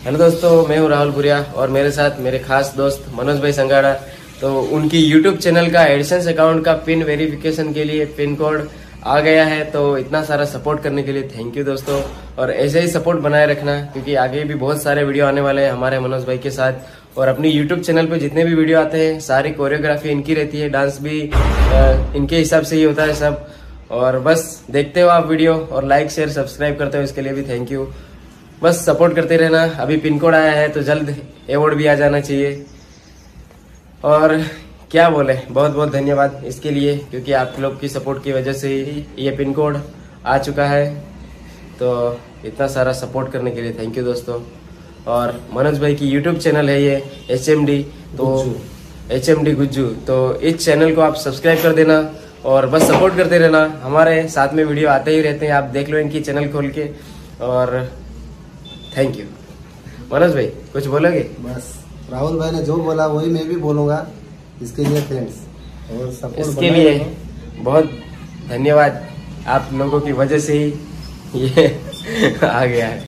Hello दोस्तों, मैं हूं राहुल पुरिया और मेरे साथ मेरे खास दोस्त मनोज भाई संगाड़ा। तो उनकी यूट्यूब चैनल का एडसेंस अकाउंट का पिन वेरिफिकेशन के लिए पिन कोड आ गया है। तो इतना सारा सपोर्ट करने के लिए थैंक यू दोस्तों, और ऐसे ही सपोर्ट बनाए रखना क्योंकि आगे भी बहुत सारे वीडियो आने वाले हैं हमारे मनोज भाई के साथ। और अपनी यूट्यूब चैनल पे जितने भी वीडियो आते हैं सारी कोरियोग्राफी इनकी रहती है, डांस भी इनके हिसाब से ही होता है सब। और बस देखते हो आप वीडियो और लाइक शेयर सब्सक्राइब करते हो, इसके लिए भी थैंक यू। बस सपोर्ट करते रहना। अभी पिन कोड आया है तो जल्द अवार्ड भी आ जाना चाहिए। और क्या बोले, बहुत बहुत धन्यवाद इसके लिए क्योंकि आप लोग की सपोर्ट की वजह से ही ये पिन कोड आ चुका है। तो इतना सारा सपोर्ट करने के लिए थैंक यू दोस्तों। और मनोज भाई की यूट्यूब चैनल है ये HMD, तो HMD गुज्जू, तो इस चैनल को आप सब्सक्राइब कर देना और बस सपोर्ट करते रहना। हमारे साथ में वीडियो आते ही रहते हैं, आप देख लो इनकी चैनल खोल के। और थैंक यू। मनोज भाई कुछ बोलोगे? बस राहुल भाई ने जो बोला वही मैं भी बोलूंगा। इसके लिए थैंक्स और सपोर्ट इसके लिए बहुत धन्यवाद। आप लोगों की वजह से ही ये आ गया है।